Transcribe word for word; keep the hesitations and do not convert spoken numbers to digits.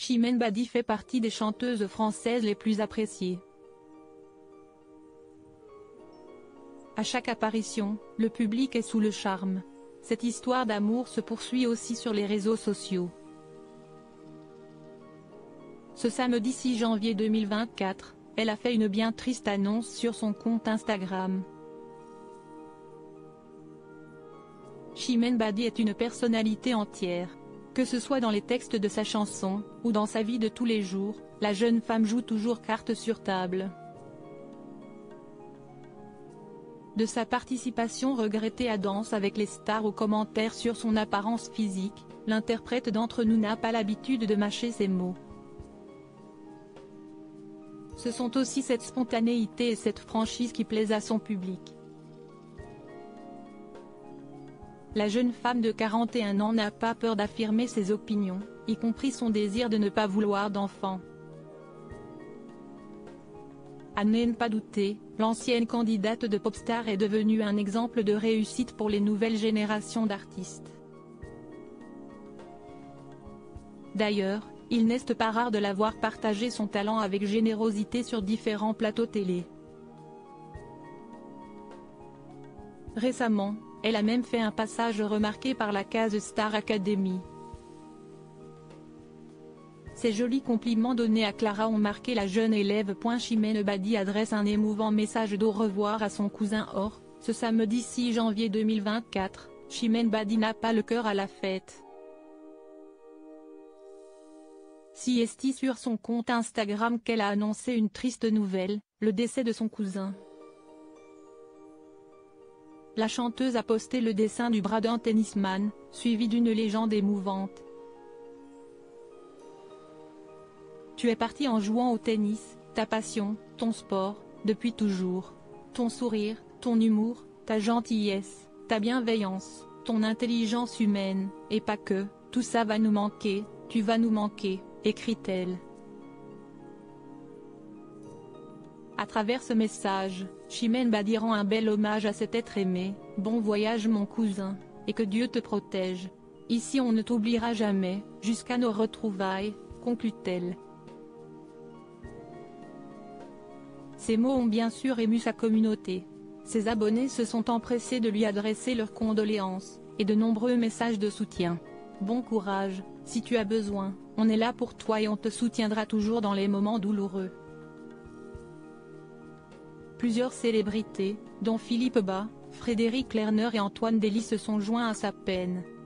Chimène Badi fait partie des chanteuses françaises les plus appréciées. À chaque apparition, le public est sous le charme. Cette histoire d'amour se poursuit aussi sur les réseaux sociaux. Ce samedi six janvier deux mille vingt-quatre, elle a fait une bien triste annonce sur son compte Instagram. Chimène Badi est une personnalité entière. Que ce soit dans les textes de sa chanson, ou dans sa vie de tous les jours, la jeune femme joue toujours carte sur table. De sa participation regrettée à Danse avec les stars aux commentaires sur son apparence physique, l'interprète d'Entre nous n'a pas l'habitude de mâcher ses mots. Ce sont aussi cette spontanéité et cette franchise qui plaisent à son public. La jeune femme de quarante et un ans n'a pas peur d'affirmer ses opinions, y compris son désir de ne pas vouloir d'enfant. À n'en pas douter, l'ancienne candidate de Popstar est devenue un exemple de réussite pour les nouvelles générations d'artistes. D'ailleurs, il n'est pas rare de la voir partager son talent avec générosité sur différents plateaux télé. Récemment, elle a même fait un passage remarqué par la case Star Academy. Ces jolis compliments donnés à Clara ont marqué la jeune élève. Chimène Badi adresse un émouvant message d'au revoir à son cousin Or. Ce samedi six janvier deux mille vingt-quatre, Chimène Badi n'a pas le cœur à la fête. Si est sur son compte Instagram qu'elle a annoncé une triste nouvelle, le décès de son cousin. La chanteuse a posté le dessin du bras d'un tennisman, suivi d'une légende émouvante. Tu es parti en jouant au tennis, ta passion, ton sport, depuis toujours. Ton sourire, ton humour, ta gentillesse, ta bienveillance, ton intelligence humaine, et pas que, tout ça va nous manquer, tu vas nous manquer, écrit-elle. À travers ce message, Chimène Badi rend un bel hommage à cet être aimé. Bon voyage mon cousin, et que Dieu te protège. Ici on ne t'oubliera jamais, jusqu'à nos retrouvailles, conclut-elle. Ces mots ont bien sûr ému sa communauté. Ses abonnés se sont empressés de lui adresser leurs condoléances, et de nombreux messages de soutien. Bon courage, si tu as besoin, on est là pour toi et on te soutiendra toujours dans les moments douloureux. Plusieurs célébrités, dont Philippe Bas, Frédéric Lerner et Antoine Dély se sont joints à sa peine.